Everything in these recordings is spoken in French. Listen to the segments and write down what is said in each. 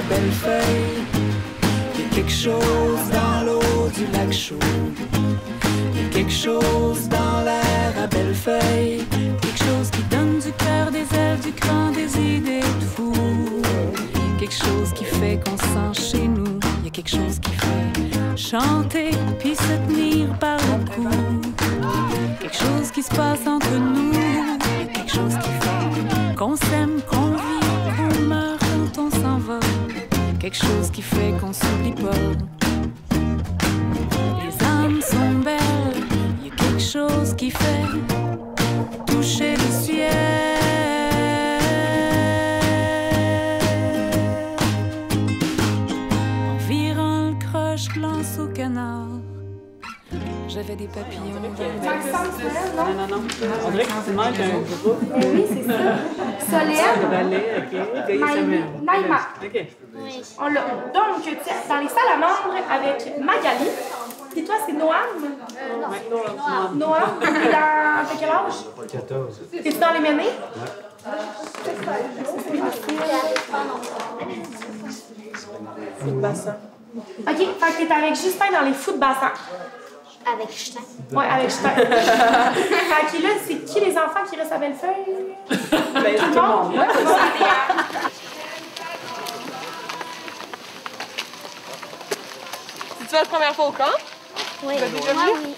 Bellefeuille. Il y a quelque chose dans l'eau du lac chaud. Il y a quelque chose dans l'air à Bellefeuille. Quelque chose qui donne du cœur, des ailes, du cran, des idées de fou. Quelque chose qui fait qu'on se sent chez nous. Il y a quelque chose qui fait chanter puis se tenir par le cou. Quelque chose qui se passe entre nous. Il y a quelque chose qui fait qu'on s'aime, qu'on vit, qu'on meurt quand on s'en va. Quelque chose qui fait qu'on s'oublie pas. Les âmes sont belles. Il y a quelque chose qui fait toucher le ciel. Je lance au canard. J'avais des papillons. Non. On dirait que tu manques un groupe. Oui, c'est ça. Solène. Naïma. OK. On l'a. Donc, dans les salamandres avec Magali. Et toi, c'est Noam? Noam. Et dans quel âge? 14. T'es-tu dans les ménées? C'est le bassin. OK, fait que t'es avec Justin dans les fous de bassin. Avec Justin. Ouais, avec Justin. Fait que là, c'est qui les enfants qui restent à Bellefeuille? Ben, tout le monde. Ouais, tout le monde. C'est-tu votre première fois au camp? Oui. Vous avez déjà vu? Oui.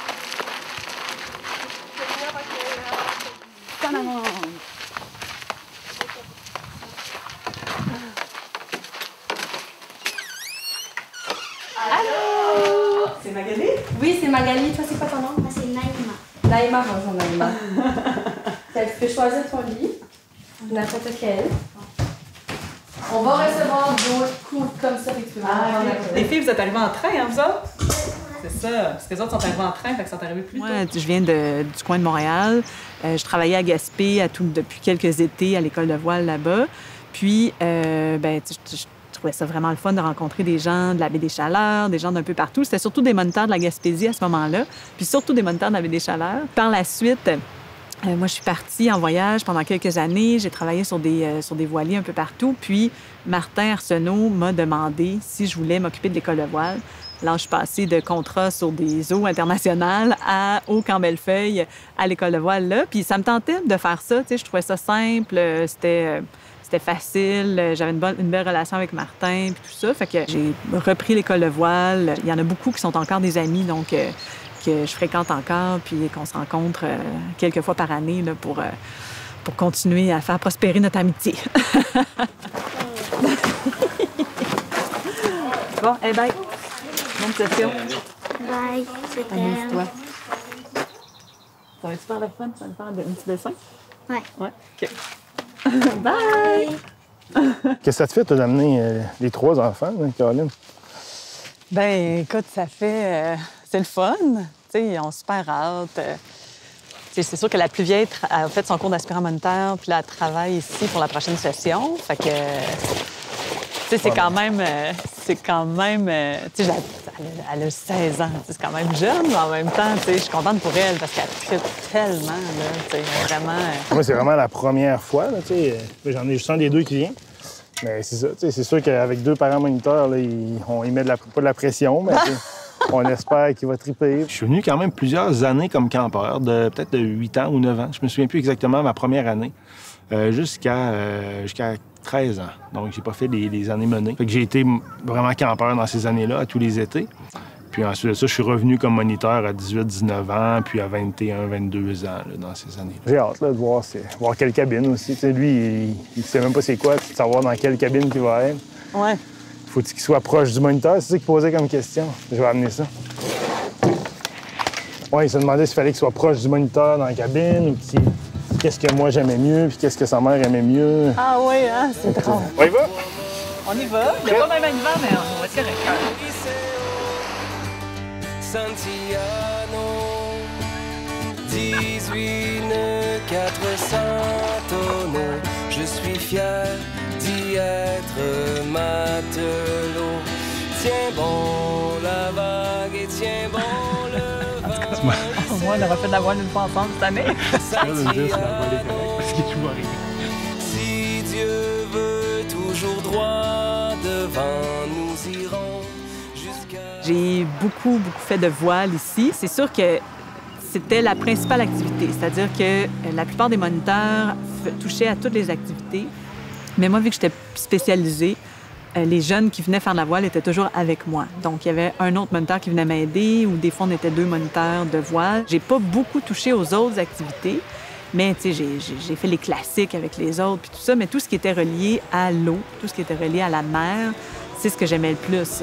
Allô? C'est Magali? Oui, c'est Magali. Toi, c'est quoi ton nom? Moi, c'est Naïma. Naïma, bonjour Naïma. Tu peux choisir ton lit, n'importe quel. On va recevoir d'autres coups comme ça, et tu peux vraiment Les filles, vous êtes arrivées en train, hein, vous autres? C'est ça. Parce que les autres sont arrivés en train, fait qu'ils sont arrivés plus tôt. Moi, je viens du coin de Montréal. Je travaillais à Gaspé depuis quelques étés à l'école de voile là-bas. Puis, je trouvais ça vraiment le fun de rencontrer des gens de la baie des Chaleurs, des gens d'un peu partout. C'était surtout des moniteurs de la Gaspésie à ce moment-là, puis surtout des moniteurs de la baie des Chaleurs. Par la suite, moi, je suis partie en voyage pendant quelques années. J'ai travaillé sur des voiliers un peu partout. Puis, Martin Arsenault m'a demandé si je voulais m'occuper de l'école de voile. Là, je suis passée de contrat sur des eaux internationales au Camp Bellefeuille, à l'école de voile là. Puis ça me tentait de faire ça, tu sais, je trouvais ça simple, c'était facile, j'avais une belle relation avec Martin, puis tout ça. Fait que j'ai repris l'école de voile. Il y en a beaucoup qui sont encore des amis, donc que je fréquente encore, puis qu'on se rencontre quelques fois par année là, pour continuer à faire prospérer notre amitié. Bon, hey, bye! Bonne session. Bye. Amuse-toi. Ça va être super le fun, ça va faire un petit dessin? Ouais. Ouais, OK. Bye! Qu'est-ce que ça te fait, toi, d'amener les 3 enfants, hein, Caroline? Ben, écoute, ça fait... c'est le fun. Tu sais, ils ont super hâte. C'est sûr que la plus vieille a fait son cours d'aspirant moniteur, puis là, elle travaille ici pour la prochaine session. Fait que... Tu sais, c'est quand même... tu sais, elle a 16 ans. C'est quand même jeune, mais en même temps, tu sais, je suis contente pour elle parce qu'elle tripe tellement, là. Tu sais, vraiment... Moi, c'est vraiment la première fois, là, tu sais. J'en ai juste un des 2 qui vient. Mais c'est ça, tu sais, c'est sûr qu'avec 2 parents moniteurs, là, ils mettent pas de la pression, mais on espère qu'il va triper. Je suis venu quand même plusieurs années comme campeur, peut-être de 8 ans ou 9 ans. Je me souviens plus exactement ma première année, jusqu'à 13 ans. Donc, j'ai pas fait les années menées. Fait que j'ai été vraiment campeur dans ces années-là, à tous les étés. Puis ensuite de ça, je suis revenu comme moniteur à 18-19 ans, puis à 21-22 ans, là, dans ces années-là. J'ai hâte là, de voir quelle cabine aussi. Tu sais, lui, il sait même pas c'est quoi, de savoir dans quelle cabine il va être. Ouais. Faut-il qu'il soit proche du moniteur? C'est ça qu'il posait comme question. Je vais amener ça. Ouais, il se demandait s'il fallait qu'il soit proche du moniteur dans la cabine ou qu'est-ce que moi j'aimais mieux, puis qu'est-ce que sa mère aimait mieux. Ah oui, hein? C'est drôle. On y va? On y va. Il n'y a pas même un hiver, mais on va tirer. Santiano, 18 nœuds, 400 tonneaux. Je suis fier d'y être matelot. Tiens bon la vague et tiens bon le vent. Au moins, on aura fait de la voile une fois ensemble cette année. Si Dieu veut toujours droit vent, nous irons jusqu'à... J'ai beaucoup fait de voile ici. C'est sûr que c'était la principale activité, c'est-à-dire que la plupart des moniteurs touchaient à toutes les activités. Mais moi, vu que j'étais spécialisée, les jeunes qui venaient faire de la voile étaient toujours avec moi. Donc, il y avait un autre moniteur qui venait m'aider ou des fois, on était 2 moniteurs de voile. J'ai pas beaucoup touché aux autres activités, mais tu sais, j'ai fait les classiques avec les autres puis tout ça, mais tout ce qui était relié à l'eau, tout ce qui était relié à la mer, c'est ce que j'aimais le plus.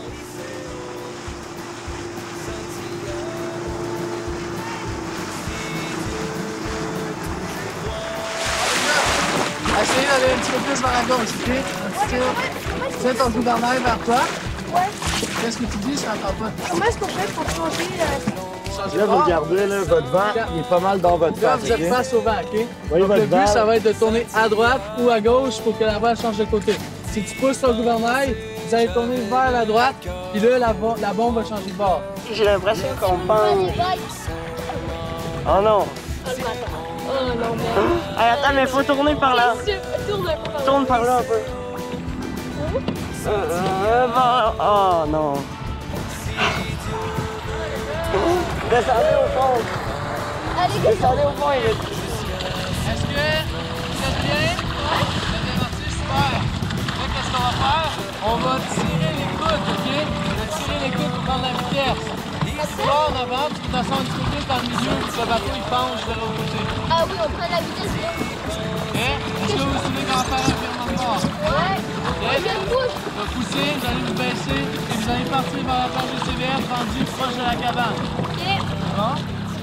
Essayez d'aller un petit peu plus vers la gauche, OK? Un petit tir. Tiens ton gouvernail vers toi. Ouais. Qu'est-ce que tu dis? Je t'entends pas. Comment est-ce qu'on fait pour changer Là, vous regardez, là, votre vent, il est pas mal dans votre Là, face. vous êtes face au vent, OK? Oui, Donc, votre le but, balle. ça va être de tourner à droite ou à gauche pour que la balle change de côté. Si tu pousses ton gouvernail, vous allez tourner vers la droite, puis là, la bombe va changer de bord. J'ai l'impression qu'on pense. Oh non! Oh non, mais... Hey, attends, mais faut tourner par là. Tourne par là un peu. Oh non. Descendez au fond. Descendez au fond, il est... Est-ce que vous êtes bien? Ouais. Vous êtes bien parti? Super. Là, qu'est-ce qu'on va faire? On va tirer les coudes, OK? On va tirer les coudes pour prendre la vitesse. Tu vas en avant, tu peux t'asseoir un petit peu plus dans le milieu, puis le bateau, il penche de l'autre côté. Ah oui, on prend la vitesse là. OK? Est-ce que vous suivez qu'on va faire un virement de bord? Ouais. OK? On va pousser, vous allez vous baisser, et vous allez partir vers la plage de CVF, rendu proche de la cabane. OK. Bon?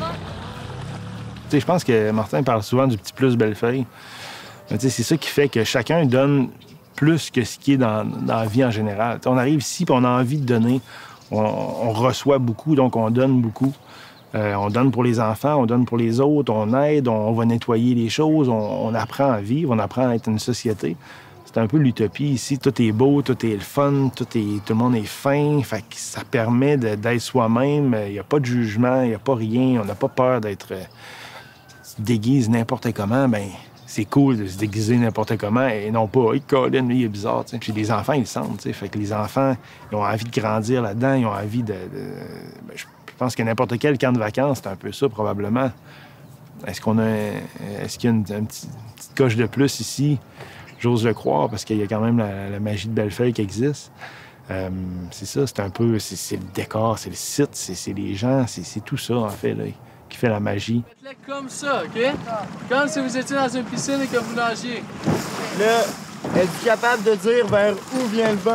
Tu sais, je pense que Martin parle souvent du petit plus Bellefeuille. Mais tu sais, c'est ça qui fait que chacun donne plus que ce qui est dans la vie en général. Tu sais, on arrive ici et on a envie de donner. On reçoit beaucoup, donc on donne beaucoup. On donne pour les enfants, on donne pour les autres, on aide, on va nettoyer les choses, on apprend à vivre, on apprend à être une société. C'est un peu l'utopie ici. Tout est beau, tout est le fun, tout le monde est fin. Fait que ça permet d'être soi-même. Il n'y a pas de jugement, il n'y a pas rien. On n'a pas peur d'être... se déguise n'importe comment, ben c'est cool de se déguiser n'importe comment et non pas « Hey, Colin, lui, il est bizarre. » Puis les enfants, ils le sentent. T'sais. Fait que les enfants, ils ont envie de grandir là-dedans, ils ont envie de... Ben, je pense que n'importe quel camp de vacances, c'est un peu ça, probablement. Est-ce qu'il y a une petite coche de plus ici? J'ose le croire, parce qu'il y a quand même la magie de Bellefeuille qui existe. C'est ça, c'est un peu... C'est le décor, c'est le site, c'est les gens, c'est tout ça, en fait, là, qui fait la magie. Faites-le comme ça, OK? Comme si vous étiez dans une piscine et que vous nagiez. Là, êtes-vous capable de dire vers où vient le vent?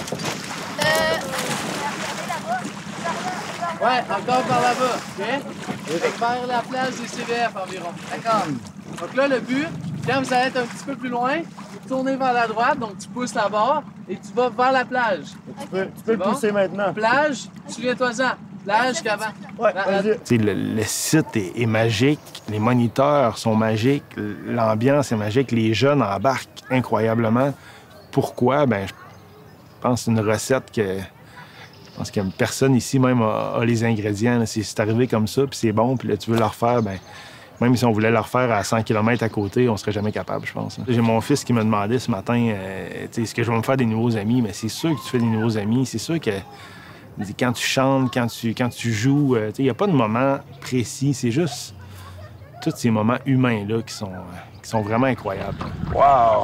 Ouais, encore par là-bas, OK? Vers la plage des CVF environ. D'accord. Donc là, le but, quand vous allez être un petit peu plus loin, vous tournez vers la droite, donc tu pousses la barre et tu vas vers la plage. Tu peux le pousser maintenant. Plage, souviens-toi-en. Plage qu'avant. Ouais, vas-y. Le site est magique, les moniteurs sont magiques, l'ambiance est magique, les jeunes embarquent incroyablement. Pourquoi? Ben, je pense que c'est une recette que... Je pense que personne ici même a les ingrédients. C'est arrivé comme ça, puis c'est bon, puis là, tu veux le refaire, ben même si on voulait le refaire à 100 km à côté, on serait jamais capable, je pense. J'ai mon fils qui me demandait ce matin, est-ce que je vais me faire des nouveaux amis? Mais c'est sûr que tu fais des nouveaux amis, c'est sûr que quand tu chantes, quand tu joues, il n'y a pas de moment précis, c'est juste tous ces moments humains-là qui sont vraiment incroyables. Wow!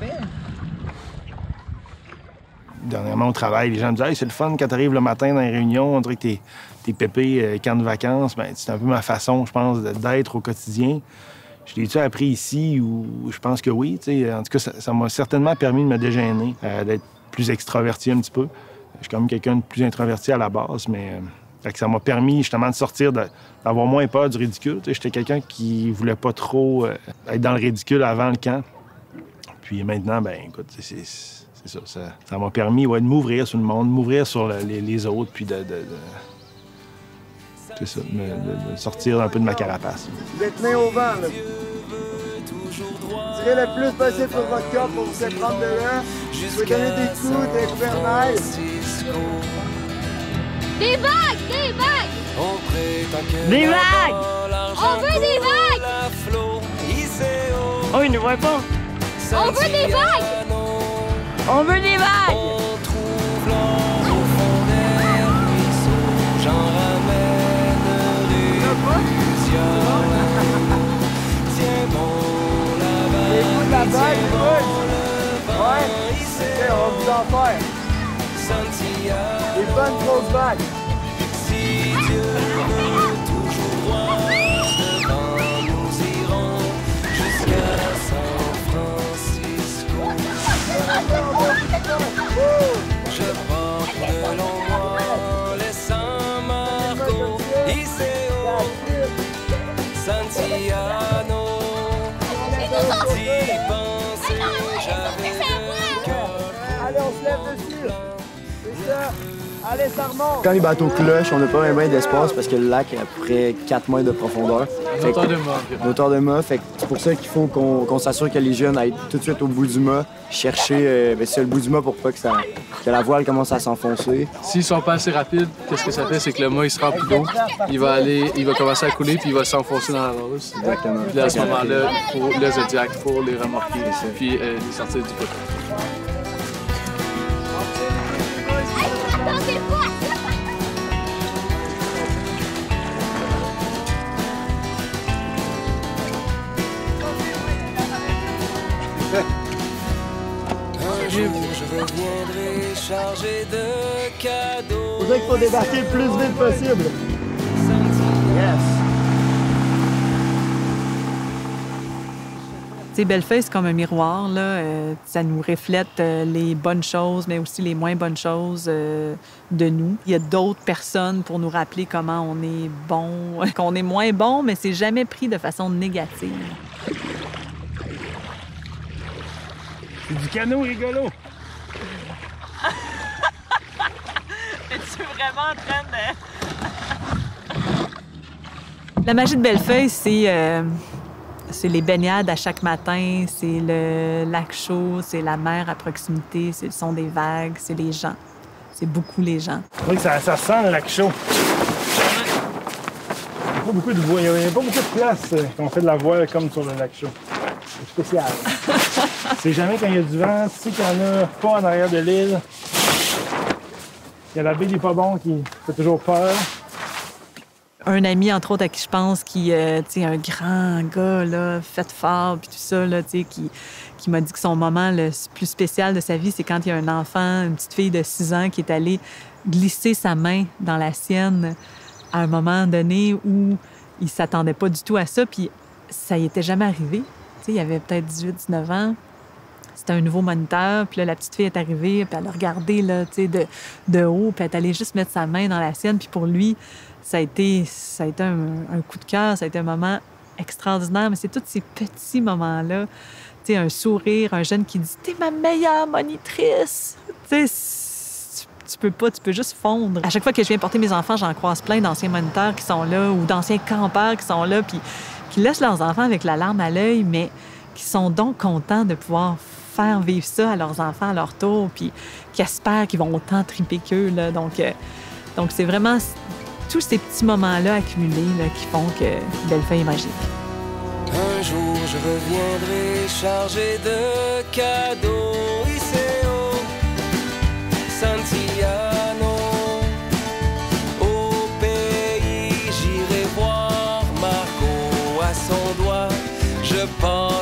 Dernièrement, au travail, les gens me disent hey, « c'est le fun quand tu arrives le matin dans les réunions, on dirait que t'es pépé, camp de vacances. » Ben, c'est un peu ma façon, je pense, d'être au quotidien. Je l'ai-tu appris ici ou je pense que oui. En tout cas, ça m'a certainement permis de me dégêner, d'être plus extraverti un petit peu. Je suis quand même quelqu'un de plus introverti à la base, mais ça m'a permis justement de sortir, d'avoir moins peur du ridicule. J'étais quelqu'un qui voulait pas trop être dans le ridicule avant le camp. Puis maintenant, ben écoute, c'est ça. Ça m'a permis de m'ouvrir sur le monde, de m'ouvrir sur les autres, puis de sortir un peu de ma carapace. Vous êtes main au vent, là. Tirez le plus possible sur votre corps pour vous prendre de l'air. Vous pouvez donner des coups, des gouvernails. Des vagues! Des vagues! Des vagues! On veut des vagues! Oh, il ne voit pas. On veut des vagues! On veut des vagues! pas une grosse vague. Si Dieu veut toujours droit devant, nous irons jusqu'à San Francisco. Je porte devant moi les San Marco, Iseo, Santiano. D'y penser, j'avais le cœur. Allez, on se lève dessus. C'est ça. Allez, ça remonte. Quand les bateaux clochent, on n'a pas vraiment d'espace parce que le lac est à peu près 4 mètres de profondeur. Une hauteur de mât. Une hauteur de mât. Fait que c'est pour ça qu'il faut qu'on s'assure que les jeunes aillent tout de suite au bout du mât, chercher le bout du mât pour pas que la voile commence à s'enfoncer. S'ils sont pas assez rapides, qu'est-ce que ça fait? C'est que le mât, il se remplit d'eau. Il va commencer à couler, puis il va s'enfoncer dans la rose. Exactement. Puis là, à ce moment-là, le Zodiac, il faut les remorquer, puis les sortir du poteau. Un jour, je reviendrai chargé de cadeaux. C'est pour ça qu'il faut débarquer le plus vite possible. Yes. Tu sais, Bellefeuille, c'est comme un miroir, là. Ça nous reflète les bonnes choses, mais aussi les moins bonnes choses de nous. Il y a d'autres personnes pour nous rappeler comment on est bon, qu'on est moins bon, mais c'est jamais pris de façon négative. C'est du canot rigolo. Es-tu vraiment en train de... La magie de Bellefeuille, c'est les baignades à chaque matin, c'est le lac chaud, c'est la mer à proximité, c'est le son des vagues, c'est les gens. C'est beaucoup les gens. Oui, ça sent le lac chaud. Il n'y a pas beaucoup de voile, il n'y a pas beaucoup de place quand on fait de la voile comme sur le lac chaud. C'est spécial. C'est jamais quand il y a du vent, tu sais qu'il n'y en a pas en arrière de l'île. Il y a la baie des Pas-Bons qui fait toujours peur. Un ami, entre autres, à qui je pense, qui, tu sais, un grand gars, là, fait fort, puis tout ça, là, tu sais, qui m'a dit que son moment le plus spécial de sa vie, c'est quand il y a un enfant, une petite fille de 6 ans, qui est allée glisser sa main dans la sienne à un moment donné où il s'attendait pas du tout à ça, puis ça y était jamais arrivé. Tu sais, il avait peut-être 18-19 ans. C'était un nouveau moniteur, puis là, la petite fille est arrivée, puis elle a regardé, là, tu sais, de haut, puis elle est allée juste mettre sa main dans la sienne, puis pour lui, ça a été un coup de cœur, ça a été un moment extraordinaire, mais c'est tous ces petits moments-là, tu sais, un sourire, un jeune qui dit « T'es ma meilleure monitrice! » Tu sais, tu peux juste fondre. À chaque fois que je viens porter mes enfants, j'en croise plein d'anciens moniteurs qui sont là ou d'anciens campeurs qui sont là, puis qui laissent leurs enfants avec la larme à l'œil, mais qui sont donc contents de pouvoir faire vivre ça à leurs enfants à leur tour, puis qui espèrent qu'ils vont autant triper qu'eux, là. Donc c'est vraiment tous ces petits moments-là accumulés là, qui font que Bellefeuille est magique. Un jour, je reviendrai chargé de cadeaux. Iseo, Santiano. Au pays, j'irai voir Marco à son doigt. Je pense